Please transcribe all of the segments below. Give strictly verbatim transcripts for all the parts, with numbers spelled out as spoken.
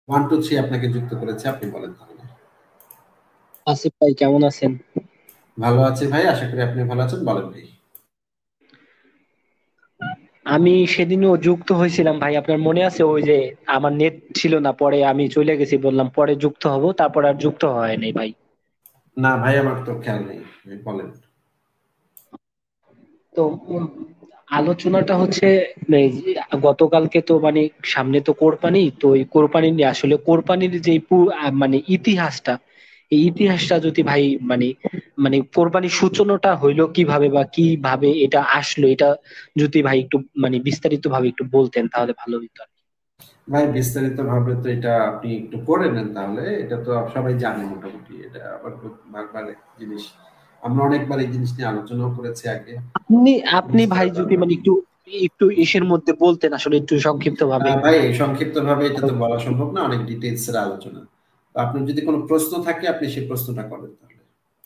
One two three আপনাকে যুক্ত করেছে, আপনি বলেন তাহলে। আসিফ ভাই কেমন আছেন? ভালো আছি ভাই, আশা করি আপনি ভালো আছেন, বলেন ভাই। আমি সেদিনও যুক্ত হয়েছিলাম ভাই, আপনার মনে আছে? ওই যে আমার নেট ছিল না, পরে আমি চলে গেছি, বললাম পরে যুক্ত হব, তারপর আর যুক্ত হয় নাই ভাই। না ভাই, আমার তো খেয়াল নেই, ভাই বলেন। তো উম, আলোচনাটা হচ্ছে এই যে গতকালকে তো মানে সামনে তো কোরবানি, তো এই কোরবানি নিয়ে আসলে কোরবানির যে পু- আহ, মানে ইতিহাসটা, এই ইতিহাসটা যদি ভাই মানে মানে কোরবানির সূচনাটা হইলো কিভাবে বা কিভাবে এটা আসলো, এটা যদি ভাই একটু মানে বিস্তারিত ভাবে একটু বলতেন তাহলে ভালো হতো। ভাই বিস্তারিত ভাবে তো এটা আপনি একটু পড়ে নেন তাহলে, এটা তো সবাই জানে মোটামুটি, এটা আবার বারবার এক জিনিস, আমরা অনেকবার এই জিনিস নিয়ে আলোচনাও করেছি আগে। আপনি আপনি ভাই বিস্তারিত যদি মানে একটু একটু ইসের মধ্যে বলতেন আসলে একটু সংক্ষিপ্ত ভাবে। আহ, ভাই সংক্ষিপ্ত ভাবে এটা তো বলা সম্ভব না, অনেক ডিটেলস এর আলোচনা। তো আপনার যদি কোনো প্রশ্ন থাকে আপনি সেই প্রশ্নটা করেন তাহলে।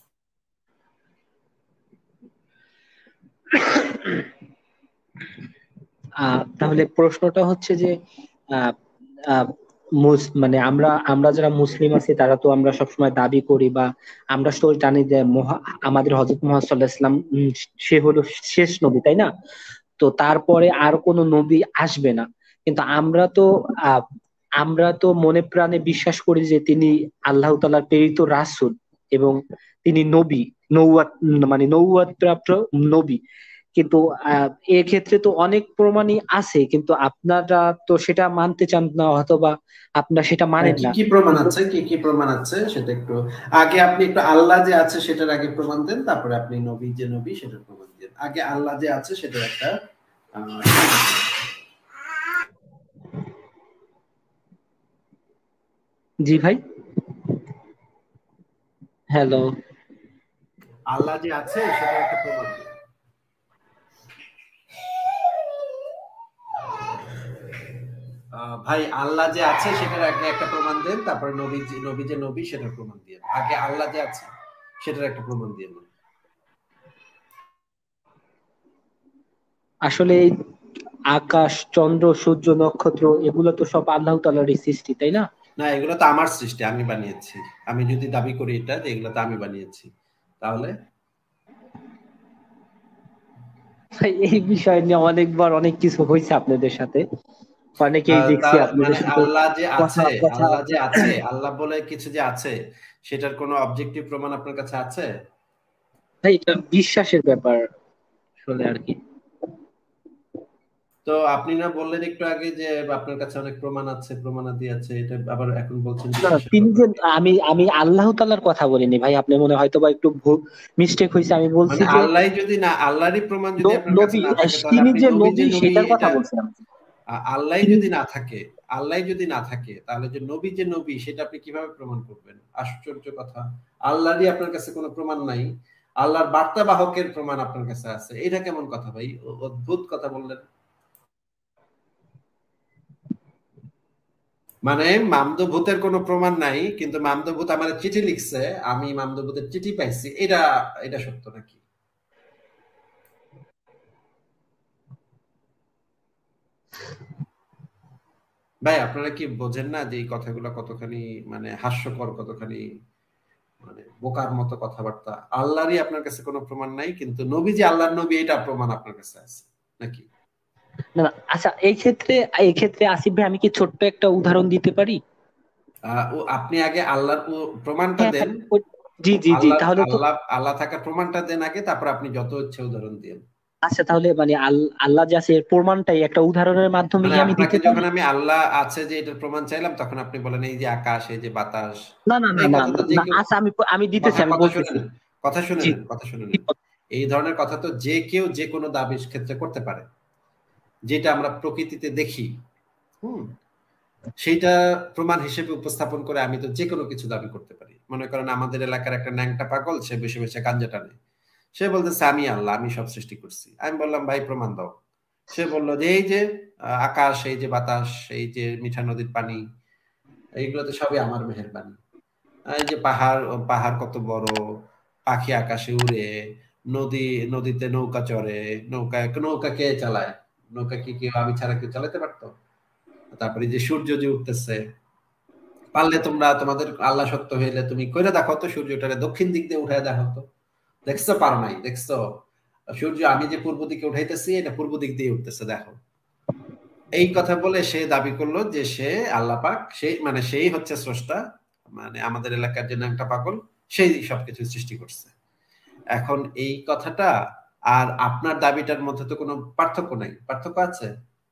আহ তাহলে প্রশ্নটা হচ্ছে যে আহ আহ, মুস- মানে আমরা আমরা যারা মুসলিম আছি তারা তো আমরা সবসময় দাবি করি বা আমরা তো জানি যে মহা- আমাদের হজরত মুহাম্মদ সাল্লাল্লাহু আলাইহি ওয়াসাল্লাম, উম, সে হলো শেষ নবী, তাই না? তো তারপরে আর কোনো নবী আসবে না, কিন্তু আমরা তো আহ আমরা তো মনে প্রাণে বিশ্বাস করি যে তিনি আল্লাহ তাআলার প্রেরিত রাসূল এবং তিনি নবী, নৌয়াত মানে নৌয়াত প্রাপ্ত নবী। কিন্তু আহ এক্ষেত্রে তো অনেক প্রমাণই আছে, কিন্তু আপনারা তো সেটা মানতে চান না, অথবা আপনারা সেটা ভাই মানেন কি না। কি প্রমাণ কিন্তু আছে, কি কি প্রমাণ আছে সেটা একটু আগে আপনি একটু আল্লাহ যে আছে সেটার আগে প্রমাণ দেন, তারপরে আপনি নবী যে নবী সেটার প্রমাণ দেন। আগে আল্লাহ যে আছে সেটার একটা আহ, জি ভাই, হ্যালো। আল্লাহ যে আছে সেটার একটা প্রমাণ দেন। আহ, ভাই আল্লাহ যে আছে সেটার আগে একটা প্রমাণ দেন, তারপরে নবী যে নবী যে নবী সেটার প্রমাণ দিয়ে আগে আল্লাহ যে আছে সেটার একটা প্রমাণ দিয়ে। আসলে এই আকাশ, চন্দ্র, সূর্য, নক্ষত্র এগুলো তো সব আল্লাহ তাআলারই সৃষ্টি, তাই না? না, এগুলো তো আমার সৃষ্টি, আমি বানিয়েছি। আমি যদি দাবি করি এটা যে এগুলো তো আমি বানিয়েছি, তাহলে ভাই, এই বিষয় নিয়ে অনেকবার অনেক কিছু হয়েছে আপনাদের সাথে, অনেকেই আহ, দেখছি তার আপনাদের মানে সাথে আল্লাহ যে কথা আছে, কথা আল্লাহ যে আছে, আল্লাহ বলে কিছু যে আছে, সেটার কোনো অবজেক্টিভ প্রমাণ আপনার কাছে আছে? ভাই, এটা বিশ্বাসের ব্যাপার আসলে আর কি। তো আপনি না বললেন একটু আগে যে আপনার কাছে অনেক প্রমাণ আছে, প্রমাণাদি আছে, এটা আবার এখন বলছেন না না, বিশ্বাসের তিনি ব্যাপার। যে আমি আমি আল্লাহ তাআলার কথা বলিনি ভাই, আপনি মনে হয় হয়তো বা একটু মিস্টেক হয়েছে। আমি বলছি মানে যে আল্লাহ যদি না, আল্লাহরই প্রমাণ যদি ন- আপনার কাছে নবী, না থাকে তাহলে তিনি আপনি যে নবী যে নবী নবী সেটার কথা এটা বলছিলাম। আ- আল্লাহ তিনি যদি না থাকে, আল্লাহ যদি না থাকে তাহলে যে নবী যে নবী সেটা আপনি কিভাবে প্রমাণ করবেন? আশ্চর্য কথা। আল্লাহরই আপনার কাছে কোনো প্রমাণ নাই, আল্লাহর বার্তা বাহকের প্রমাণ আপনার কাছে আছে, এটা কেমন কথা ভাই? অ- অদ্ভুত কথা বললেন। মানে মামদভূতের কোনো প্রমাণ নাই, কিন্তু মামদভূত আমার চিঠি লিখছে, আমি মামদভূতের চিঠি পাইছি, এটা এটা সত্য নাকি? ভাই আপনারা কি বোঝেন না যে এই কথাগুলো কতখানি মানে হাস্যকর, কতখানি মানে বোকার মতো কথাবার্তা? আল্লাহরই আপনার কাছে কোনো প্রমাণ নাই, কিন্তু নবী যে আল্লাহর নবী এটা প্রমাণ আপনার কাছে আছে নাকি? না না, আচ্ছা, এই ক্ষেত্রে এই ক্ষেত্রে আসিফ ভাই আমি কি ছোট্ট একটা উদাহরণ দিতে পারি? আহ, ও আপনি আগে আল্লাহর ও- প্রমাণটা হ্যাঁ দেন। হ্যাঁ, ওই- জি জি জি, আল্লাহ তাহলে তো আল্লাহ আল্লাহ থাকার প্রমাণটা দেন আগে, তারপর আপনি যত ইচ্ছে উদাহরণ দিন। আচ্ছা, তাহলে মানে আল- আল্লাহ যে আছে এর প্রমাণটাই একটা উদাহরণের মাধ্যমে মানে কি আমি দিতে আপনাকে পারি? যখন আমি আল্লাহ আছে যে এটার প্রমাণ চাইলাম, তখন আপনি বলেন এই যে আকাশ, এই যে বাতাস। না না না এই না কথা তো না যে না, কেউ, আচ্ছা আমি আমি দিতেছি, কথা আমি কথা শুনে বলতেছি। নেন, কথা শুনে জি নেন, কথা শুনে জি, নেন। এই ধরনের কথা তো যে কেউ যে কোনো দাবির ক্ষেত্রে করতে পারে, যেটা আমরা প্রকৃতিতে দেখি। হুম, সেইটা প্রমাণ হিসেবে উপস্থাপন করে আমি তো যে কোনো কিছু দাবি করতে পারি। মনে করেন আমাদের এলাকার একটা ন্যাংটা পাগল, সে বসে বসে গাঞ্জা টানে, সে বলতেছে আমি আল্লাহ, আমি সব সৃষ্টি করছি। আমি বললাম ভাই প্রমাণ দাও। সে বললো যে এই যে আহ, আকাশ, এই যে বাতাস, এই যে মিঠা নদীর পানি, এইগুলো তো সবই আমার মেহেরবানি। এই যে পাহাড়, পাহাড় কত বড়, পাখি আকাশে উড়ে, নদী, নদীতে নৌকা চড়ে, নৌকা নৌকা কে চালায়? নৌকা কি কেউ আমি ছাড়া কেউ চালাতে পারতো? তারপরে এই যে সূর্য যে উঠতেছে, পারলে তোমরা তোমাদের আল্লাহ সত্য হইলে তুমি কইরা দেখো তো, সূর্যটারে দক্ষিণ দিক দিয়ে উঠায় দেখো তো। দেখছো? পারো নাই? দেখছো সূর্য আমি যে পূর্ব দিকে উঠাইতেছি এটা পূর্ব দিক দিয়ে উঠতেছে, দেখো। এই কথা বলে সে দাবি করলো যে সে আল্লাহ পাক, সেই মানে সেই হচ্ছে স্রষ্টা, মানে আমাদের এলাকার জন্য একটা পাগল, সেই সবকিছু সৃষ্টি করছে। এখন এই কথাটা আর আপনার দাবিটার মধ্যে তো কোনো পার্থক্য নাই। পার্থক্য আছে?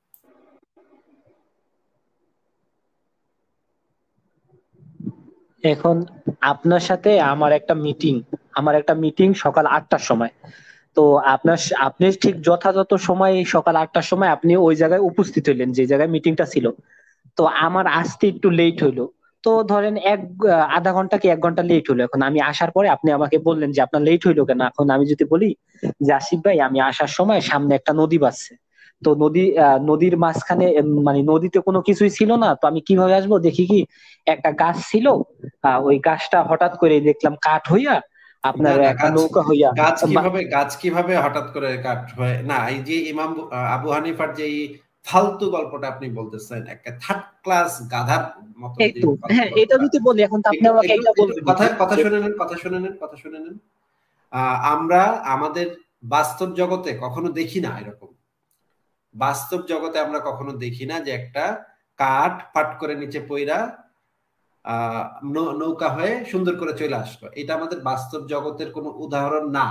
এখন আপনার সাথে আমার একটা মিটিং, আমার একটা মিটিং সকাল আটটার সময়। তো আপনার আপনি ঠিক যথাযথ সময় সকাল আটটার সময় আপনি ওই জায়গায় উপস্থিত হইলেন যে জায়গায় মিটিংটা ছিল। তো আমার আসতে একটু লেট হইলো। তো ধরেন এক আহ, আধা ঘন্টা কি এক ঘন্টা লেট হলো। এখন আমি আসার পরে আপনি আমাকে বললেন যে আপনার লেট হইলো কেন। এখন আমি যদি বলি যে আসিফ ভাই আমি আসার সময় সামনে একটা নদী বাজছে, তো নদী আহ, নদীর মাঝখানে উম, মানে নদীতে কোনো কিছুই ছিল না, তো আমি কিভাবে আসবো, দেখি কি একটা গাছ ছিল, আহ, ওই গাছটা হঠাৎ করে দেখলাম কাঠ হইয়া না আপনার না, একটা গাছ নৌকা হইয়া গাছ বা- কিভাবে গাছ কিভাবে হঠাৎ করে কাঠ হয়? না, এই যে ইমাম আবু হানিফার যে এই ফালতু গল্পটা আপনি বলতেছেন, একটা থার্ড ক্লাস গাধার মতন এই যে তো ফালতু হ্যাঁ, এটা গল্পটা, যদি বলি এখন তো আপনি একটু আমাকে একটু এটা একটু বলবেন কথা কথা যে শুনে নেন, কথা শুনে নেন, কথা শুনে নেন। আহ, আমরা আমাদের বাস্তব জগতে কখনো দেখি না এরকম। বাস্তব জগতে আমরা কখনো দেখি না যে একটা কাঠ ফাট করে নিচে পইরা আহ নৌ- নৌকা হয়ে সুন্দর করে চলে আসলো। এটা আমাদের বাস্তব জগতের কোনো উদাহরণ না।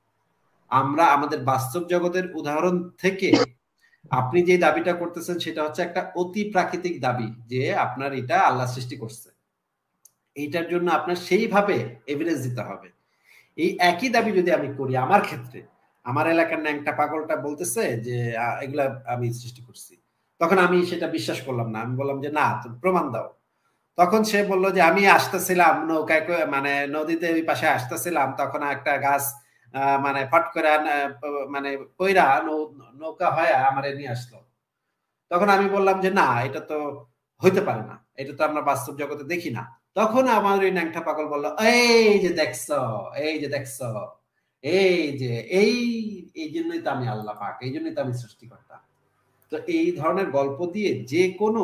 আমরা আমাদের বাস্তব জগতের উদাহরণ থেকে আপনি যে দাবিটা করতেছেন সেটা হচ্ছে একটা অতি প্রাকৃতিক দাবি, যে আপনার এটা আল্লাহ সৃষ্টি করছে। এইটার জন্য আপনার সেইভাবে এভিডেন্স দিতে হবে। এই একই দাবি যদি আমি করি আমার ক্ষেত্রে, আমার এলাকার ন্যাংটা পাগলটা বলতেছে যে আহ, এগুলা আমি সৃষ্টি করছি, তখন আমি সেটা বিশ্বাস করলাম না। আমি বললাম যে না, তুমি প্রমাণ দাও। তখন সে বলল যে আমি আসতেছিলাম নৌকায় করে, মানে নদীতে ওই পাশে আসতেছিলাম, তখন একটা গাছ আহ, মানে ফট করে আহ, মানে পইরা নৌ- নৌকা হয় আমারে নিয়ে আসলো। তখন আমি বললাম যে না, এটা তো হইতে পারে না, এটা তো আমরা বাস্তব জগতে দেখি না। তখন আমার ওই ন্যাংটা পাগল বলল, এই যে দেখছো, এই যে দেখছো, এই যে এই এই জন্যই তো আমি আল্লাহ পাক, এই জন্যই তো আমি সৃষ্টিকর্তা। তো এই ধরনের গল্প দিয়ে যে কোনো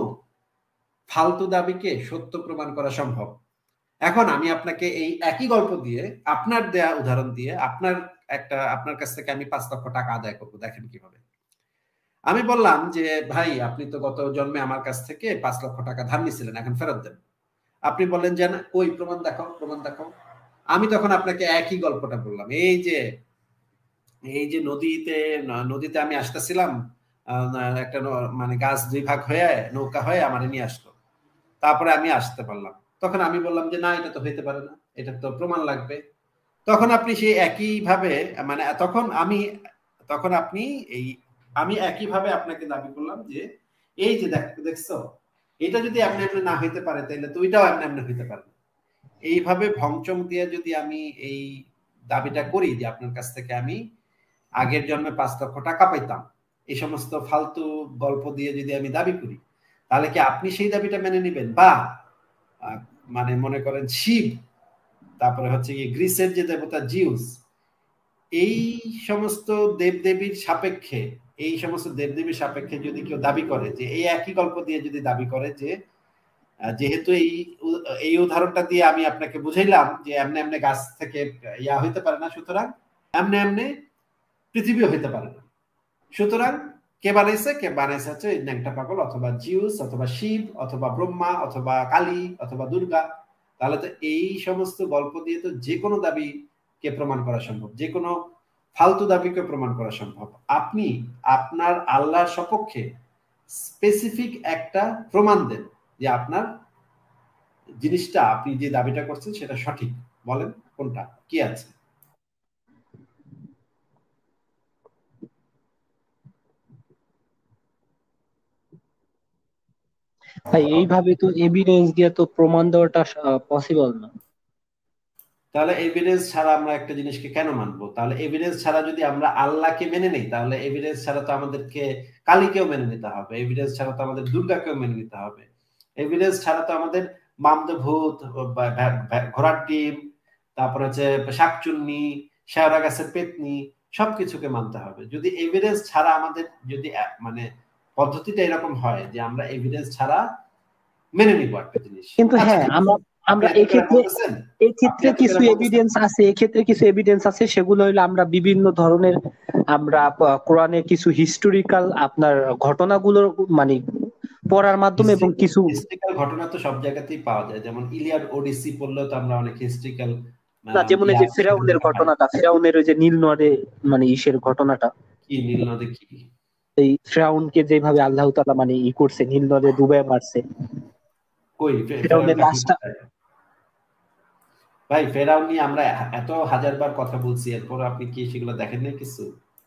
ফালতু দাবিকে সত্য প্রমাণ করা সম্ভব। এখন আমি আপনাকে এই একই গল্প দিয়ে, আপনার দেয়া উদাহরণ দিয়ে, আপনার একটা আপনার কাছ থেকে আমি পাঁচ লক্ষ টাকা আদায় করবো, দেখেন কিভাবে। আমি বললাম যে ভাই, আপনি তো গত জন্মে আমার কাছ থেকে পাঁচ লক্ষ টাকা ধার নিয়েছিলেন, এখন ফেরত দেন। আপনি বললেন যে না, ওই প্রমাণ দেখাও, প্রমাণ দেখাও। আমি তখন আপনাকে একই গল্পটা বললাম, এই যে এই যে নদীতে নদীতে আমি আসতেছিলাম, আহ, একটা ন- মানে গাছ দুই ভাগ হয়ে নৌকা হয়ে আমার নিয়ে আসলো, তারপরে আমি আসতে পারলাম। তখন আমি বললাম যে না, এটা তো হইতে পারে না, এটা তো প্রমাণ লাগবে। তখন আপনি সেই একই ভাবে, মানে তখন আমি তখন আপনি এই আমি একই ভাবে আপনাকে দাবি করলাম যে এই যে দেখ, দেখছো, এটা যদি এমনি এমনি না হইতে পারে, তাহলে তো ওইটাও এমনি এমনি হইতে পারে না। এইভাবে ভংচং দিয়ে যদি আমি এই দাবিটা করি যে আপনার কাছ থেকে আমি আগের জন্মে পাঁচ লক্ষ টাকা পাইতাম, এই সমস্ত ফালতু গল্প দিয়ে যদি আমি দাবি করি, তাহলে কি আপনি সেই দাবিটা মেনে নেবেন? বা আহ, মানে মনে করেন শিব, তারপরে হচ্ছে কি গ্রিসের যে দেবতা জিউস, এই সমস্ত দেবদেবীর সাপেক্ষে, এই সমস্ত দেবদেবীর সাপেক্ষে যদি কেউ দাবি করে যে এই একই গল্প দিয়ে যদি দাবি করে যে আহ, যেহেতু এই উ- এই উদাহরণটা দিয়ে আমি আপনাকে বুঝাইলাম যে এমনি এমনি গাছ থেকে ইয়া হইতে পারে না, সুতরাং এমনি এমনি পৃথিবীও হইতে পারে না। সুতরাং কে বানাইছে? কে বানাইছে হচ্ছে এই ন্যাংটা পাগল, অথবা জিউস, অথবা শিব, অথবা ব্রহ্মা, অথবা কালী, অথবা দুর্গা। তাহলে তো এই সমস্ত গল্প দিয়ে তো যে কোনো দাবিকে প্রমাণ করা সম্ভব, যে কোনো ফালতু দাবিকে প্রমাণ করা সম্ভব। আপনি আপনার আল্লাহর সপক্ষে স্পেসিফিক একটা প্রমাণ দেন যে আপনার জিনিসটা, আপনি যে দাবিটা করছেন সেটা সঠিক। বলেন কোনটা, কি আছে? ভাই এইভাবে তো এভিডেন্স দিয়ে তো প্রমাণ দেওয়াটা পসিবল না। তাহলে এভিডেন্স ছাড়া আমরা একটা জিনিসকে কেন মানবো? তাহলে এভিডেন্স ছাড়া যদি আমরা আল্লাহকে মেনে নেই, তাহলে এভিডেন্স ছাড়া তো আমাদেরকে কালীকেও মেনে নিতে হবে, এভিডেন্স ছাড়া তো আমাদের দুর্গাকেও মেনে নিতে হবে, এভিডেন্স ছাড়া তো আমাদের মামদ ভূত, বা- ভা- ভা- ঘোড়ার ডিম, তারপর হচ্ছে শাকচুন্নি, শেওড়া গাছের পেতনি, সবকিছুকে মানতে হবে। যদি এভিডেন্স ছাড়া আমাদের, যদি আহ, মানে পদ্ধতিটা এরকম হয় যে আমরা এভিডেন্স ছাড়া মেনে নিব একটা জিনিস। কিন্তু আচ্ছা হ্যাঁ ঠিক আছে, আমরা আপনি আমরা এত করে এক্ষেত্রে বলতেছেন, আপনি এক্ষেত্রে এত কিছু করে বলতেছেন, এভিডেন্স আছে, এক্ষেত্রে কিছু এভিডেন্স আছে, সেগুলো হইলো আমরা বিভিন্ন ধরনের আমরা আহ, কোরআনের কিছু হিস্টোরিক্যাল আপনার ঘটনাগুলোর মানে পড়ার মাধ্যমে এবং কিছু হিস্ট্রিক্যাল ঘটনা তো সব জায়গাতেই পাওয়া যায়, যেমন ইলিয়াড ওডিসি পড়লেও তো আমরা অনেক হিস্ট্রিক্যাল না, যেমন এই যে ফেরাউনের ঘটনাটা, ফেরাউনের ওই যে নীল নদে মানে ইসের ঘটনাটা, কি নীল নদে কি এই ফেরাউনকে যেভাবে আল্লাহ তাআলা মানে ই করছে, নীল নদে ডুবায় মারছে, কই ফেরাউনের ফেরাউনটা লাশটা। ভাই ফেরাউন নিয়ে আমরা এত হাজার বার কথা বলছি, এরপর আপনি কি সেগুলো দেখেন নাই কিছু?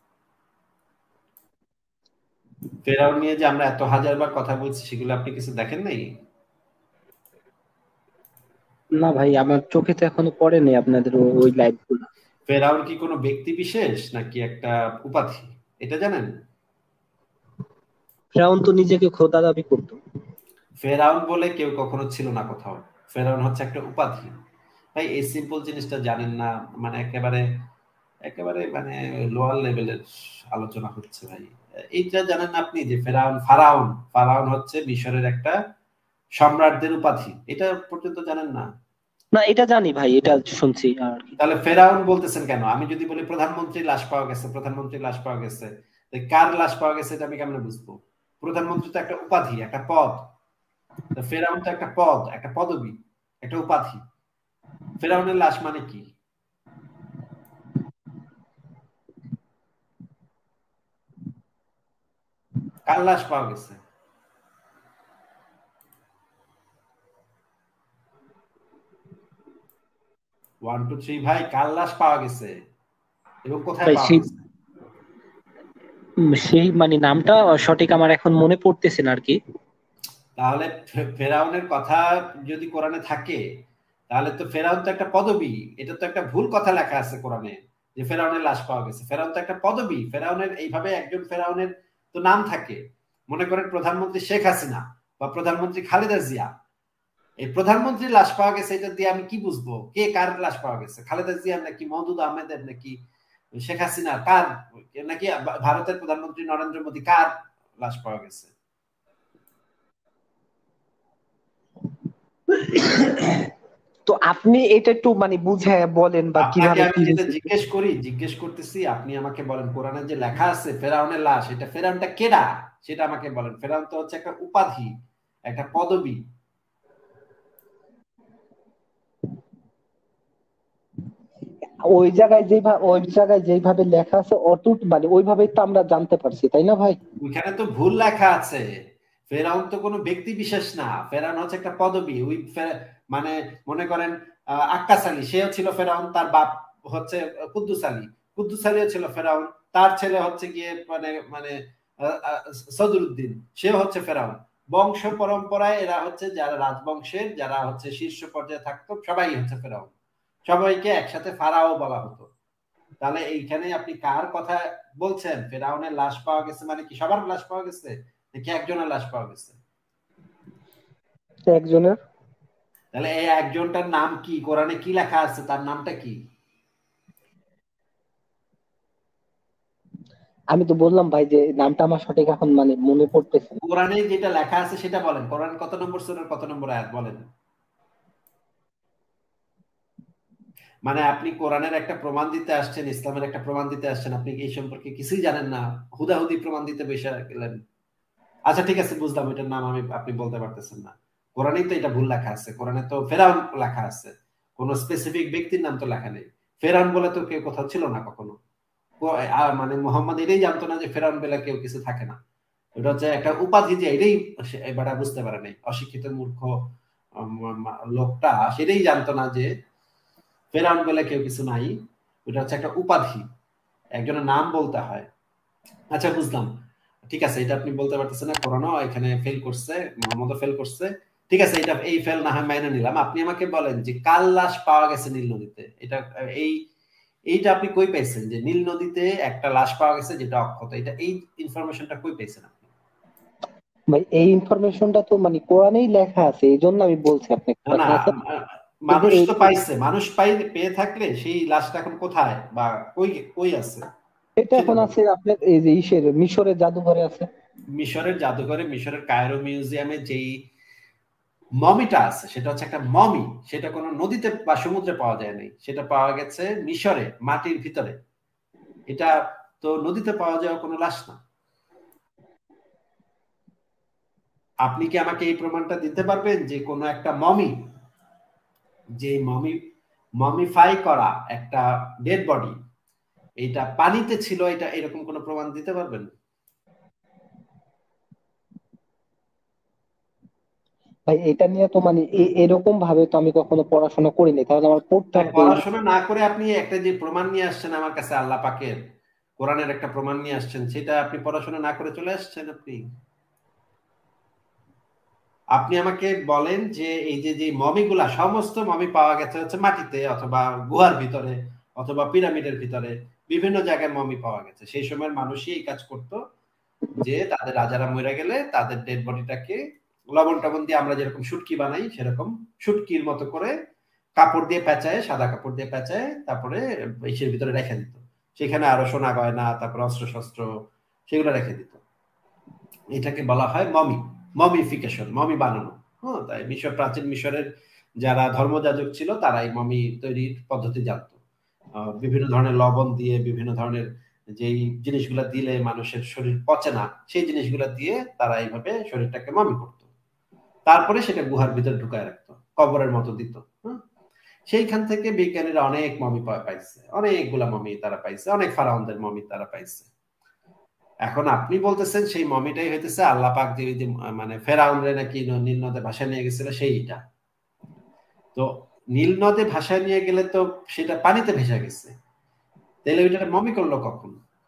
ফেরাউন নিয়ে যে আমরা এত হাজার বার কথা বলছি, সেগুলো আপনি কিছু দেখেন নাই? না ভাই, আমার চোখে তো এখনো পড়েনি আপনাদের ও- ওই লাইভ গুলো। ফেরাউন কি কোনো ব্যক্তি বিশেষ নাকি একটা উপাধি, এটা জানেন? ফেরাউন তো নিজেকে খোদা দাবি করতো। ফেরাউন বলে কেউ কখনো ছিল না কোথাও, ফেরাউন হচ্ছে একটা উপাধি। ভাই এই সিম্পল জিনিসটা জানেন না, মানে একেবারে একেবারে মানে লোয়ার লেভেলের আলোচনা হচ্ছে ভাই। এইটা জানেন না আপনি যে ফেরাউন ফারাউন ফারাউন হচ্ছে মিশরের একটা সম্রাটদের উপাধি, এটা পর্যন্ত জানেন না? না, এটা জানি ভাই, এটা শুনছি আর কি। তাহলে ফেরাউন বলতেছেন কেন? আমি যদি বলি প্রধানমন্ত্রীর লাশ পাওয়া গেছে, প্রধানমন্ত্রীর লাশ পাওয়া গেছে, তো কার লাশ পাওয়া গেছে এটা আমি কেমনে বুঝবো? প্রধানমন্ত্রী তো একটা উপাধি, একটা পদ। তো ফেরাউন তো একটা পদ, একটা পদবি, একটা উপাধি। ফেরাউনের লাশ মানে কি? কার লাশ পাওয়া গেছে? ওয়ান টু থ্রি ভাই, কার লাশ পাওয়া গেছে এবং কোথায় ভাই পাওয়া সেই গেছে? উম, সেই মানে নামটা সঠিক আমার এখন মনে পড়তেছে না আর কি। তাহলে ফেরাউনের কথা যদি কোরআনে থাকে, তাহলে তো ফেরাউন তো একটা পদবি। এটা তো একটা ভুল কথা লেখা আছে কোরআনে যে ফেরাউনের লাশ পাওয়া গেছে। ফেরাউন তো একটা পদবি, ফেরাউনের এইভাবে একজন ফেরাউনের তো নাম থাকে। মনে করেন প্রধানমন্ত্রী শেখ হাসিনা বা প্রধানমন্ত্রী খালেদা জিয়া, এই প্রধানমন্ত্রীর লাশ পাওয়া গেছে, এটা দিয়ে আমি কি বুঝবো কে কার লাশ পাওয়া গেছে? খালেদা জিয়ার নাকি মওদুদ আহমেদের নাকি শেখ হাসিনা কার, নাকি ভারতের প্রধানমন্ত্রী নরেন্দ্র মোদী কার লাশ পাওয়া গেছে? তো আপনি এটা একটু মানে বুঝে বলেন বা আপনাকে কিভাবে আমি কি যেটা হয়েছে। জিজ্ঞেস করি, জিজ্ঞেস করতেছি, আপনি আমাকে বলেন কোরআনে যে লেখা আছে ফেরাউনের লাশ, এটা ফেরাউনটা কেডা সেটা আমাকে বলেন। ফেরাউন তো হচ্ছে একটা উপাধি, একটা পদবি। ওই জায়গায় যেভাবে ওই জায়গায় যেভাবে লেখা আছে অটুট মানে ওইভাবেই তো আমরা জানতে পারছি, তাই না ভাই? ওইখানে তো ভুল লেখা আছে। ফেরাউন তো কোনো ব্যক্তি বিশেষ না, ফেরাউন হচ্ছে একটা পদবি। ওই মানে মনে করেন আহ, আক্কাস আলী সেও ছিল ফেরাউন, তার বাপ হচ্ছে কুদ্দুস আলী, কুদ্দুস আলীও ছিল ফেরাউন, তার ছেলে হচ্ছে গিয়ে মানে মানে আহ, আহ, সদরুদ্দিন, সেও হচ্ছে ফেরাউন। বংশ পরম্পরায় এরা হচ্ছে যারা রাজবংশের যারা হচ্ছে শীর্ষ পর্যায়ে থাকতো সবাই হচ্ছে ফেরাউন, সবাইকে একসাথে ফারাও বলা হতো। তাহলে এইখানে আপনি কার কথা বলছেন? ফেরাউনের লাশ পাওয়া গেছে মানে কি সবার লাশ পাওয়া গেছে নাকি একজনের লাশ পাওয়া গেছে? একজনের। তাহলে এই একজনটার নাম কি? কোরআনে কি লেখা আছে, তার নামটা কি? আমি তো বললাম ভাই যে নামটা আমার সঠিক এখন মানে মনে পড়তেছে না। কোরআনে যেটা লেখা আছে সেটা বলেন। কোরআন কত নম্বর সূরার কত নম্বর আয়াত বলেন? মানে আপনি কোরআনের একটা প্রমাণ দিতে আসছেন, ইসলামের একটা প্রমাণ দিতে আসছেন, আপনি এই সম্পর্কে কিছুই জানেন না, হুদাহুদি প্রমাণ দিতে বসে গেলেন। আচ্ছা ঠিক আছে, বুঝলাম এটার নাম আমি আপনি বলতে পারতেছেন না। কোরআনেই তো এটা ভুল লেখা আছে, কোরআনে তো ফেরাউন লেখা আছে, কোন স্পেসিফিক ব্যক্তির নাম তো লেখা নেই। ফেরাউন বলে তো কেউ কোথাও ছিল না কখনো। কো- আ, মানে মোহাম্মদ এটাই জানতো না যে ফেরাউন বলে কেউ কিছু থাকে না। এটা হচ্ছে একটা উপাধি, যে এটাই সে এবার বুঝতে পারে নাই, অশিক্ষিত মূর্খ আম, মা- লোকটা সেটাই জানতো না যে ফেরাউন বলে কেউ কিছু নাই। ওটা হচ্ছে একটা উপাধি, একজনের নাম বলতে হয়। আচ্ছা বুঝলাম, ঠিক আছে, এটা আপনি বলতে পারতেছেন না, কোরআনও এখানে ফেল করছে, মোহাম্মদও ফেল করছে। ঠিক আছে, এটা এই ফেল না হয় মাইনে নিলাম। আপনি আমাকে বলেন যে কাল লাশ পাওয়া গেছে নীল নদীতে, এটা এই এইটা আপনি কই পাইছেন যে নীল নদীতে একটা লাশ পাওয়া গেছে যেটা অক্ষত? এটা এই ইনফরমেশনটা কই পাইছেন আপনি? ভাই এই ইনফরমেশনটা তো মানে কোরআনেই লেখা আছে, এই জন্য আমি বলছি আপনাকে না না, লেখা আছে। আ- এই যে মানুষ তো এই- পাইছে, মানুষ পাই পেয়ে থাকলে সেই লাশটা এখন কোথায় বা কই কই আছে এটা সেটা এখন বলুন। আছে আপনার এই যে ইসের মিশরের জাদুঘরে আছে। মিশরের জাদুঘরে, মিশরের কায়রো মিউজিয়ামে যেই মমিটা আছে সেটা হচ্ছে একটা মমি, সেটা কোনো নদীতে বা সমুদ্রে পাওয়া যায় নাই, সেটা পাওয়া গেছে মিশরে মাটির ভিতরে। এটা তো নদীতে পাওয়া যাওয়া কোনো লাশ না। আপনি কি আমাকে এই প্রমাণটা দিতে পারবেন যে কোনো একটা মমি, যে মমি মমিফাই করা একটা ডেড বডি এটা পানিতে ছিল, এটা এরকম কোনো প্রমাণ দিতে পারবেন? ভাই এটা নিয়ে তো মানে এ- এরকম ভাবে তো আমি কখনো পড়াশোনা করিনি, তাহলে আমার পড়তে তাই হবে এই পড়াশোনা বিষয়ে। না করে আপনি একটা যে প্রমাণ নিয়ে আসছেন আমার কাছে, আল্লাহ পাকের কোরআনের একটা প্রমাণ নিয়ে আসছেন, সেটা আপনি পড়াশোনা না করে চলে আসছেন। আপনি আপনি আমাকে বলেন যে এই যে যে মমিগুলা, সমস্ত মমি পাওয়া গেছে হচ্ছে মাটিতে অথবা গুহার ভিতরে অথবা পিরামিডের ভিতরে, বিভিন্ন জায়গায় মমি পাওয়া গেছে। সেই সময়ের মানুষই এই কাজ করতো যে তাদের রাজারা মরে গেলে তাদের ডেড বডিটাকে লবণ টবণ দিয়ে আমরা যেরকম শুটকি বানাই সেরকম শুটকির মতো করে কাপড় দিয়ে পেঁচায়, সাদা কাপড় দিয়ে পেঁচায়, তারপরে ইসের ভিতরে রেখে দিত। সেখানে আরো সোনা গয়না, তারপর অস্ত্র শস্ত্র, সেগুলো রেখে দিত। এটাকে বলা হয় মমি, মমিফিকেশন, মমি বানানো। হ্যাঁ, তাই মিশর, প্রাচীন মিশরের যারা ধর্মযাজক ছিল তারা এই মমি তৈরির পদ্ধতি জানতো। আহ, বিভিন্ন ধরনের লবণ দিয়ে, বিভিন্ন ধরনের যেই জিনিসগুলা দিলে মানুষের শরীর পচে না, সেই জিনিসগুলা দিয়ে তারা এইভাবে শরীরটাকে মমি করতো। তারপরে সেটা গুহার ভিতর ঢুকায় রাখতো, কবরের মতো দিত। হ্যাঁ, সেইখান থেকে বিজ্ঞানীরা অনেক মমি পাইছে, অনেকগুলা মমি তারা পাইছে, অনেক ফারাউনদের মমি তারা পাইছে। এখন আপনি বলতেছেন সেই মমিটাই হইতেছে আল্লাহ পাক যে ওই যে মানে ফেরাউনরে নাকি নীল নদে ভাষা নিয়ে গেছিল সেইটা। তো নীল নদে ভাষা নিয়ে গেলে তো সেটা পানিতে ভেসে গেছে, তাহলে ওইটা মমি করলো কখন?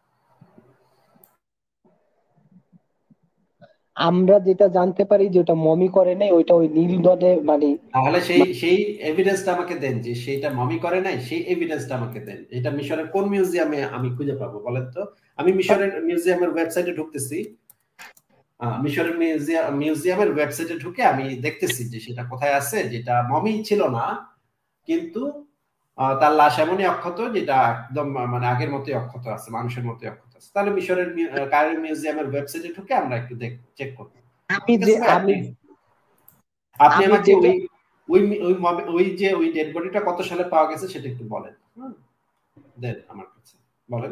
আমরা যেটা জানতে পারি যে ওটা মমি করে নাই, ওইটা ওই নীল নদে মানে তাহলে সেই সেই এভিডেন্সটা আমাকে দেন যে সেইটা মমি করে নাই, সেই এভিডেন্সটা আমাকে দেন। এটা মিশরের কোন মিউজিয়ামে আমি খুঁজে পাবো বলেন তো? আমি মিশরের মিউজিয়ামের ওয়েবসাইটে ঢুকতেছি, আহ, মিশরের মিউজিয়াম মিউজিয়ামের ওয়েবসাইটে ঢুকে আমি দেখতেছি যে সেটা কোথায় আছে, যেটা মমি ছিল না কিন্তু আহ, তার লাশ এমনই অক্ষত যেটা একদম মানে আগের মতোই অক্ষত আছে, মানুষের মতোই অক্ষত আছে। তাহলে মিশরের মি- আহ, কায়রো মিউজিয়ামের ওয়েবসাইটে ঢুকে আমরা একটু দেখ চেক করবো। আমি ঠিক যে আছে ভাই, আমি আপনি আপনি আমি আমাকে যেটা ওই ওই ওই মমি- ওই যে ওই ডেড বডিটা কত সালে পাওয়া গেছে সেটা একটু বলেন। হুম, দেন আমার কাছে বলেন।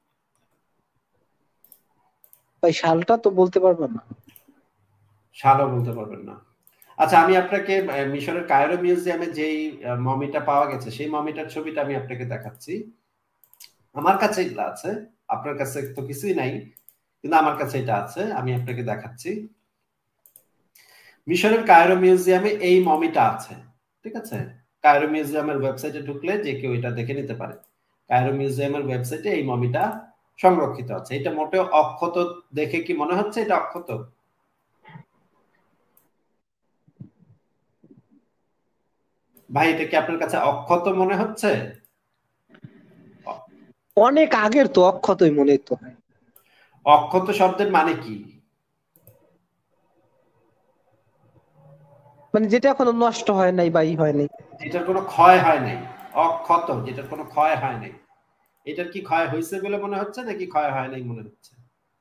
ওই সালটা তো বলতে পারবো না। সালও বলতে পারবেন না? আচ্ছা, আমি আপনাকে আহ, মিশরের কায়রো মিউজিয়ামে যেই আহ, মমিটা পাওয়া গেছে সেই মমিটার ছবিটা আমি আপনাকে দেখাচ্ছি। আমার কাছে এগুলা আছে, আপনার কাছে তো কিছুই নাই, কিন্তু আমার কাছে এটা আছে, আমি আপনাকে দেখাচ্ছি। মিশরের কায়রো মিউজিয়ামে এই মমিটা আছে। ঠিক আছে, কায়রো মিউজিয়ামের ওয়েবসাইটে ঢুকলে যে কেউ এটা দেখে নিতে পারে। কায়রো মিউজিয়ামের ওয়েবসাইটে এই মমিটা সংরক্ষিত আছে। এটা মোটেও অক্ষত দেখে কি মনে হচ্ছে এটা অক্ষত? ভাই, এটা কি আপনার কাছে অক্ষত মনে হচ্ছে? অনেক আগের তো, অক্ষতই মনে তো হয়। অক্ষত শব্দের মানে কি? মানে যেটা এখনো নষ্ট হয় নাই বা ই হয় নাই। যেটার কোনো ক্ষয় হয় নাই, অক্ষত যেটার কোনো ক্ষয় হয় নাই। এটার কি ক্ষয় হয়েছে বলে মনে হচ্ছে নাকি ক্ষয় হয় নাই মনে হচ্ছে?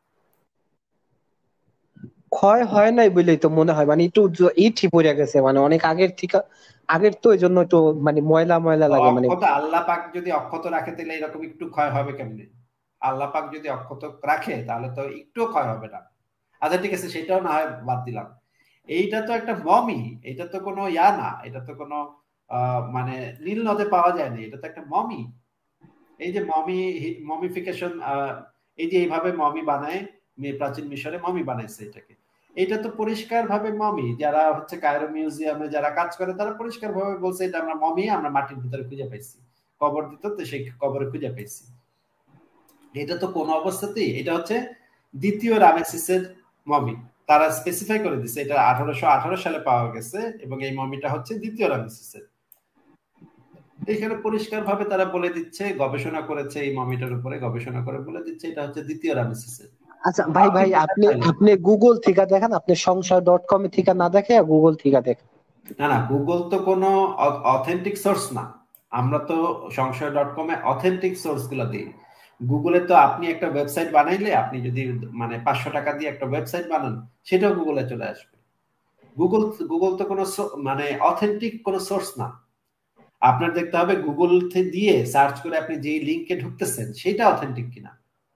ক্ষয় হয় নাই বলেই তো মনে হয়, মানে একটু জ- ইটি পড়ে গেছে, মানে অনেক আগের থেকে, আগের তো এই জন্য একটু মানে ময়লা ময়লা তো লাগে মানে। অক্ষত আল্লাহ পাক যদি অক্ষত রাখে তাহলে এরকম একটু ক্ষয় হবে কেমনে? আল্লাহ পাক যদি অক্ষত রাখে তাহলে তো একটু ক্ষয় হবে না। আচ্ছা ঠিক আছে, সেটাও না হয় বাদ দিলাম। এইটা তো একটা মমি, এটা তো কোনো ইয়া না, এটা তো কোনো আহ মানে নীল নদে পাওয়া যায়নি, এটা তো একটা মমি। এই যে মমি, মমিফিকেশন, এই যে এইভাবে মমি বানায়, মি- প্রাচীন মিশরে মমি বানাইছে এটাকে। এটা তো পরিষ্কার ভাবে মমি। যারা হচ্ছে কায়রো মিউজিয়ামে যারা কাজ করে তারা পরিষ্কার ভাবে বলছে এটা আমরা মমি, আমরা মাটির ভিতরে খুঁজে পাইছি, কবর দিত তো সেই কবরে খুঁজে পাইছি। এটা তো কোনো অবস্থাতেই, এটা হচ্ছে দ্বিতীয় রামেসিসের মমি। তারা স্পেসিফাই করে দিচ্ছে এটা আঠারোশো আঠারো সালে পাওয়া গেছে এবং এই মমিটা হচ্ছে দ্বিতীয় রামেসিসের। এখানে পরিষ্কার ভাবে তারা বলে দিচ্ছে, গবেষণা করেছে এই মমিটার উপরে, গবেষণা করে বলে দিচ্ছে এটা হচ্ছে দ্বিতীয় রামেসিসের। আচ্ছা ভাই, আপনি ভাই যেটা আপনি চাইলেন। আপনি গুগল থেকে দেখেন, আপনি সংশয় ডট কম থেকে না দেখে গুগল থেকে দেখেন। না না, গুগল তো কোনো অথেন্টিক সোর্স না। আমরা তো সংশয় ডট কমে অথেন্টিক সোর্স গুলো দিই। গুগলে তো আপনি একটা ওয়েবসাইট বানাইলে, আপনি যদি মানে পাঁচশো টাকা দিয়ে একটা ওয়েবসাইট বানান, সেটাও গুগলে চলে আসবে। গুগল গুগল তো কোনো মানে অথেন্টিক কোনো সোর্স না। আপনার দেখতে হবে গুগল দিয়ে সার্চ করে আপনি যে লিংকে ঢুকতেছেন সেটা অথেন্টিক কিনা।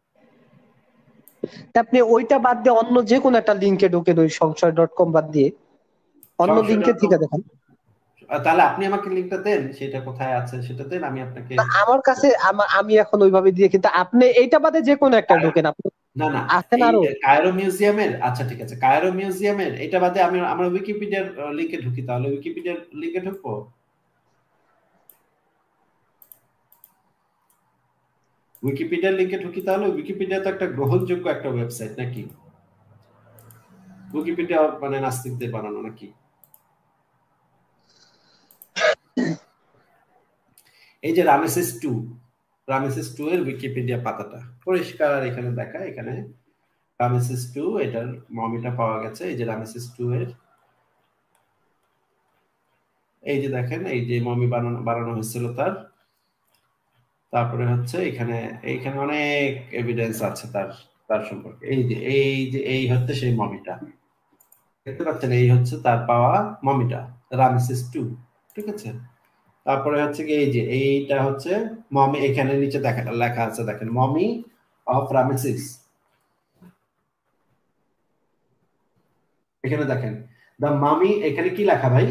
আপনি ওইটা বাদ দিয়ে অন্য যে কোনো একটা লিংকে ঢুকে ওই সংশয় ডট কম বাদ দিয়ে অন্য লিংকে থেকে দেখান। তাহলে আপনি আমাকে লিংকটা দেন, সেটা কোথায় আছে সেটা দেন, আমি আপনাকে। আমার কাছে আমি এখন ওইভাবে দিয়ে, কিন্তু আপনি এইটা বাদে যে কোনো একটা ঢোকেন আপনি। না না আছেন এই আরো কায়রো মিউজিয়ামের, আচ্ছা ঠিক আছে, কায়রো মিউজিয়ামের এটা বাদে আমি আমার উইকিপিডিয়ার লিংকে ঢুকি, তাহলে উইকিপিডিয়ার লিংকে ঢুকবো। উইকিপিডিয়ার লিংকে ঢুকি, তাহলে উইকিপিডিয়া তো একটা গ্রহণযোগ্য একটা ওয়েবসাইট নাকি? উইকিপিডিয়া মানে নাস্তিকদের বানানো নাকি? এই যে রামেসিস টু, রামেসিস টু এর উইকিপিডিয়া পাতাটা পরিষ্কার এখানে দেখা, এখানে রামেসিস টু এটার মমিটা পাওয়া গেছে। এই যে রামেসিস টু এর এই যে দেখেন এই যে মমি বানানো বানানো হয়েছিল তার। তারপরে হচ্ছে এখানে এইখানে অনেক এভিডেন্স আছে তার তার সম্পর্কে। এই যে এই যে এই হচ্ছে সেই মমিটা, দেখতে পাচ্ছেন, এই হচ্ছে তার পাওয়া মমিটা রামেসিস টু, ঠিক আছে। তারপরে হচ্ছে কি এই যে এইটা হচ্ছে মমি, এখানে নিচে দেখা লেখা আছে দেখেন, মমি অফ রামেসিস। এখানে দেখেন দা মামি, এখানে কি লেখা ভাই?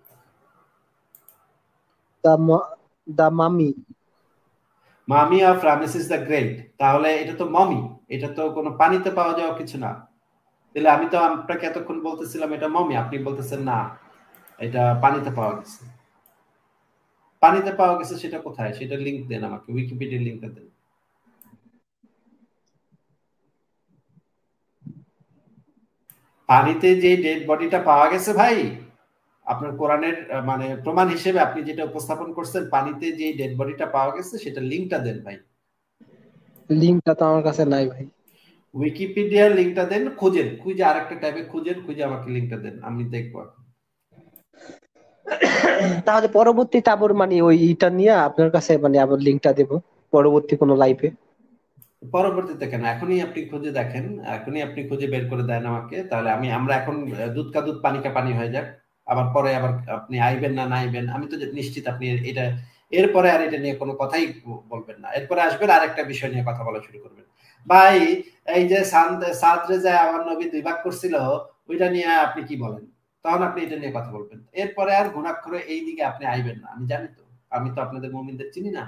দা মামি, মামি অফ রামেসিস দ্য গ্রেট। তাহলে এটা তো মমি, এটা তো কোনো পানিতে পাওয়া যাওয়া কিছু না। তাহলে আমি তো আপনাকে এতক্ষণ বলতেছিলাম এটা মমি, আপনি বলতেছেন না এটা পানিতে পাওয়া গেছে। পানিতে পাওয়া গেছে সেটা কোথায়, সেটা লিংক দেন আমাকে, উইকিপিডিয়ার লিংকটা দেন। পানিতে যে ডেড বডিটা পাওয়া গেছে ভাই, আপনার কোরআনের মানে প্রমাণ হিসেবে আপনি যেটা উপস্থাপন করছেন, পানিতে যে ডেড বডিটা পাওয়া গেছে সেটা লিংকটা দেন ভাই। লিংকটা তো আমার কাছে নাই ভাই। উইকিপিডিয়ার লিংকটা দেন, খুঁজেন, খুঁজে আরেকটা ট্যাবে খুঁজেন, খুঁজে আমাকে লিংকটা দেন, আমি দেখবো। তাহলে পরবর্তীতে আবার মানে ওই ইটা নিয়ে আপনার কাছে মানে আবার লিংকটা দেব পরবর্তী কোনো লাইভে। পরবর্তীতে কেন, এখনই আপনি খুঁজে দেখেন, এখনই আপনি খুঁজে বের করে দেন আমাকে, তাহলে আমি আমরা এখন দুধ কা দুধ পানি কা পানি হয়ে যাক। আবার পরে আবার আপনি আইবেন না না আইবেন, আমি তো নিশ্চিত আপনি এটা এরপরে আর এটা নিয়ে কোনো কথাই বলবেন না। এরপরে আসবেন আরেকটা বিষয় নিয়ে কথা বলা শুরু করবেন। ভাই এই যে সাদরে যায় আমার নবী দুই ভাগ করছিল, ওইটা নিয়ে আপনি কি বলেন? তখন আপনি এটা নিয়ে কথা বলবেন। এরপরে আর ঘুণাক্ষরে এই দিকে আপনি আইবেন না, আমি জানি তো, আমি তো আপনাদের মুমিনদের চিনি না।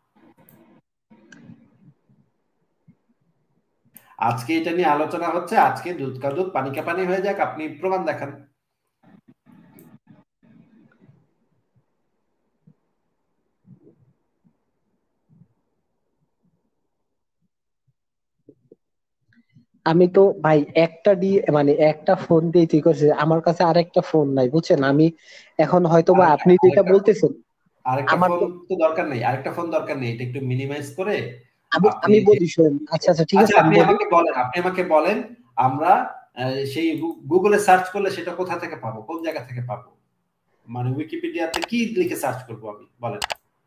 আজকে এটা নিয়ে আলোচনা হচ্ছে, আজকে দুধ কা দুধ পানি কা পানি হয়ে যাক, আপনি প্রমাণ দেখান। আমি তো ভাই একটা দিয়ে মানে একটা ফোন দিয়ে ঠিক আছে, আমার কাছে আরেকটা ফোন নাই বুঝছেন। আমি এখন হয়তো বা আরেকটা আপনি যেটা আরেকটা বলতেছেন আরেকটা আমার ফোন তো তো দরকার নেই, আরেকটা ফোন দরকার নেই, এটা একটু মিনিমাইজ করে আমি আপনি আমি যে, বলি শোনেন। আচ্ছা আচ্ছা ঠিক আচ্ছা আছে আমি আপনি বলি। আমাকে বলেন, আপনি আমাকে বলেন আমরা সেই গুগলে সার্চ করলে সেটা কোথা থেকে পাবো, কোন জায়গা থেকে পাবো, মানে উইকিপিডিয়াতে কি লিখে সার্চ করবো আমি, বলেন।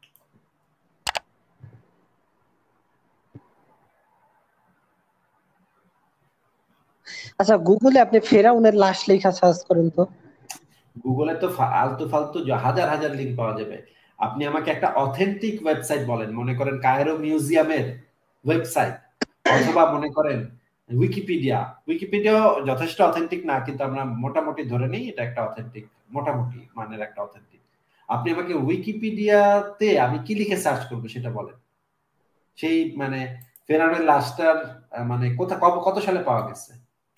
আচ্ছা গুগলে আপনি ফেরাউনের লাশ লেখা সার্চ করেন তো। গুগলে তো আলতু ফালতু হাজার হাজার লিঙ্ক পাওয়া যাবে। আপনি আমাকে একটা অথেন্টিক ওয়েবসাইট বলেন, মনে করেন কায়রো মিউজিয়ামের ওয়েবসাইট, অথবা মনে করেন উইকিপিডিয়া। উইকিপিডিয়া যথেষ্ট অথেন্টিক না, কিন্তু আমরা মোটামুটি ধরে নিই এটা একটা অথেন্টিক, মোটামুটি মানের একটা অথেন্টিক। আপনি আমাকে উইকিপিডিয়াতে আমি কি লিখে সার্চ করবো সেটা বলেন। সেই মানে ফেরাউনের লাশটার মানে কোথা কত সালে পাওয়া গেছে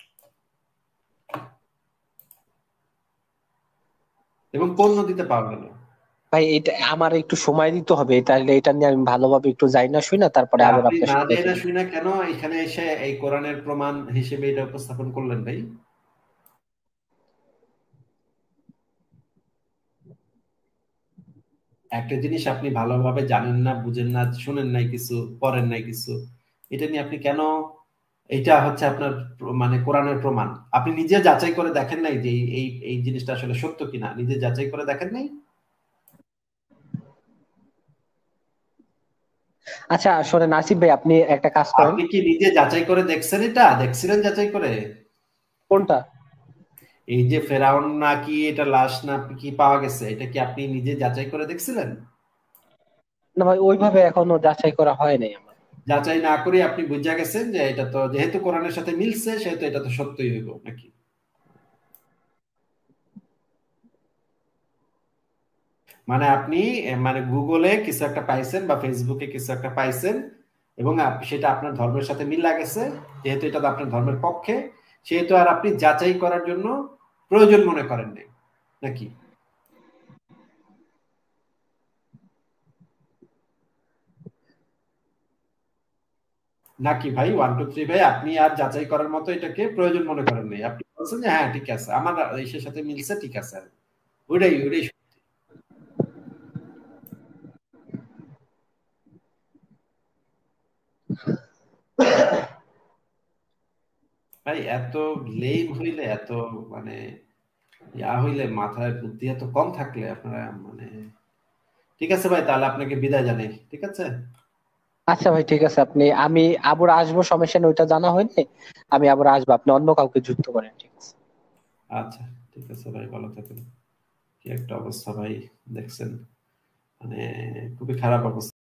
এবং কোন নদীতে পাওয়া গেল। ভাই এটা আমার একটু সময় দিতে হবে, তাহলে এটা নিয়ে আমি ভালোভাবে একটু যাই না শুই না তারপরে আবার আপনি আপনার না সাথে জেনে কথা না বলবো। শুনে কেন এখানে এসে এই কোরআনের প্রমাণ হিসেবে এটা উপস্থাপন করলেন ভাই? একটা জিনিস আপনি ভালোভাবে জানেন না, বুঝেন না, শুনেন নাই কিছু, পড়েন নাই কিছু, এটা নিয়ে আপনি কেন, এটা হচ্ছে আপনার মানে কোরআনের প্রমাণ, আপনি নিজে যাচাই করে দেখেন নাই যে এই এই জিনিসটা আসলে সত্য কিনা, নিজে যাচাই করে দেখেন নাই। আচ্ছা শোনেন আসিফ ভাই, আপনি একটা কাজ করেন। আপনি কি নিজে যাচাই করে দেখছেন, এটা দেখছিলেন যাচাই করে? কোনটা? এই যে ফেরাউন নাকি এটা লাশ না কি পাওয়া গেছে, এটা কি আপনি নিজে যাচাই করে দেখছিলেন? না ভাই, ওইভাবে এখনো যাচাই করা হয় নাই আমার। যাচাই না করে আপনি বুঝা গেছেন যে এটা তো যেহেতু কোরআনের সাথে মিলছে সেহেতু এটা তো সত্যই হইব নাকি? মানে আপনি মানে গুগলে কিছু একটা পাইছেন বা ফেসবুকে কিছু একটা পাইছেন এবং সেটা আপনার ধর্মের সাথে মিল লাগেছে, যেহেতু এটা তো আপনার ধর্মের পক্ষে, সেহেতু আর আপনি যাচাই করার জন্য প্রয়োজন মনে করেন নাই নাকি? নাকি ভাই ওয়ান টু থ্রি ভাই, আপনি আর যাচাই করার মতো এটাকে প্রয়োজন মনে করেন নাই, আপনি বলছেন যে হ্যাঁ ঠিক আছে আমার এসের সাথে মিলছে, ঠিক আছে, ওইটাই ওইটাই। ভাই এত লেম হইলে, এত মানে ইয়া হইলে, মাথায় বুদ্ধি এত কম থাকলে আপনারা মানে, ঠিক আছে ভাই তাহলে আপনাকে বিদায় জানাই, ঠিক আছে? আচ্ছা ভাই ঠিক আছে, আপনি আমি আবার আসবো, সমস্যা নেই, ওইটা জানা হয়নি, আমি আবার আসবো, আপনি অন্য কাউকে যুক্ত করেন, ঠিক আছে? আচ্ছা ঠিক আছে ভাই, ভালো থাকেন। কি একটা অবস্থা ভাই, দেখছেন মানে খুবই খারাপ অবস্থা।